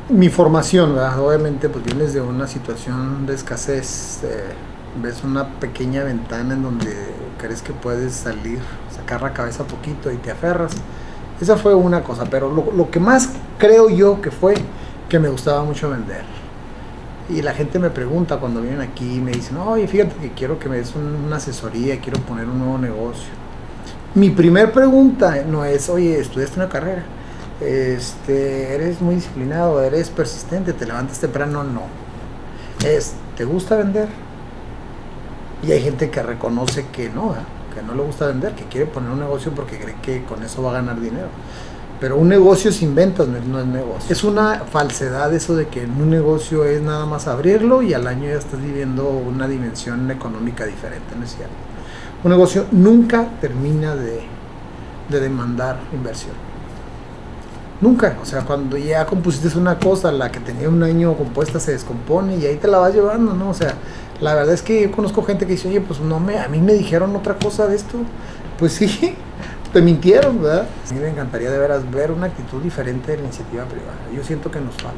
Mi formación, ¿verdad? Obviamente pues vienes de una situación de escasez, ves una pequeña ventana en donde crees que puedes salir, sacar la cabeza poquito y te aferras. Esa fue una cosa, pero lo que más creo yo que fue que me gustaba mucho vender. Y la gente me pregunta cuando vienen aquí y me dicen, oye, fíjate que quiero que me des una asesoría, quiero poner un nuevo negocio. Mi primer pregunta no es, oye, ¿estudiaste una carrera? ¿Eres muy disciplinado? ¿Eres persistente? ¿Te levantas temprano? No. ¿Te gusta vender? Y hay gente que reconoce que no le gusta vender, que quiere poner un negocio porque cree que con eso va a ganar dinero. Pero un negocio sin ventas no es negocio. Es una falsedad eso de que en un negocio es nada más abrirlo y al año ya estás viviendo una dimensión económica diferente, no es cierto. Un negocio nunca termina de demandar inversión. Nunca, o sea, cuando ya compusiste una cosa, la que tenía un año compuesta se descompone y ahí te la vas llevando, ¿no? O sea, la verdad es que yo conozco gente que dice, oye, pues a mí me dijeron otra cosa de esto. Pues sí, te mintieron, ¿verdad? A mí me encantaría de veras ver una actitud diferente de la iniciativa privada. Yo siento que nos falta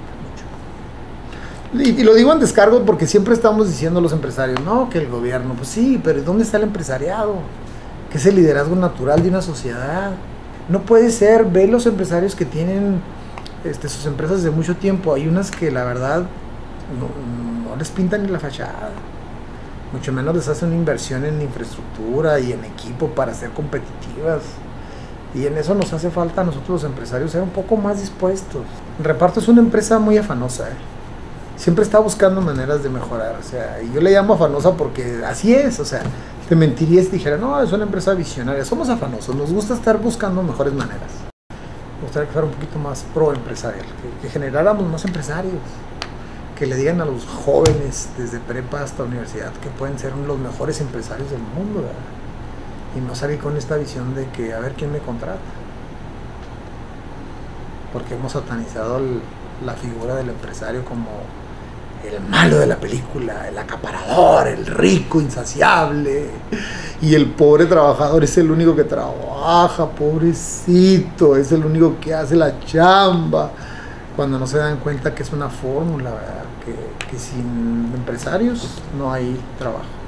mucho. Y lo digo en descargo porque siempre estamos diciendo los empresarios, no, que el gobierno, pues sí, pero ¿dónde está el empresariado? ¿Qué es el liderazgo natural de una sociedad? No puede ser, ve los empresarios que tienen sus empresas de mucho tiempo. Hay unas que la verdad no les pintan ni la fachada. Mucho menos les hacen una inversión en infraestructura y en equipo para ser competitivas. Y en eso nos hace falta a nosotros los empresarios ser un poco más dispuestos. El reparto es una empresa muy afanosa, siempre está buscando maneras de mejorar, o sea, y yo le llamo afanosa porque así es, o sea, te mentiría si dijera, no, es una empresa visionaria. Somos afanosos, nos gusta estar buscando mejores maneras. Me gustaría que fuera un poquito más pro empresarial, que generáramos más empresarios, que le digan a los jóvenes desde prepa hasta universidad que pueden ser los mejores empresarios del mundo, ¿verdad? Y no salir con esta visión de que a ver quién me contrata, porque hemos satanizado la figura del empresario como el malo de la película, el acaparador, el rico insaciable, y el pobre trabajador es el único que trabaja, pobrecito, es el único que hace la chamba, cuando no se dan cuenta que es una fórmula, ¿verdad? Que sin empresarios no hay trabajo.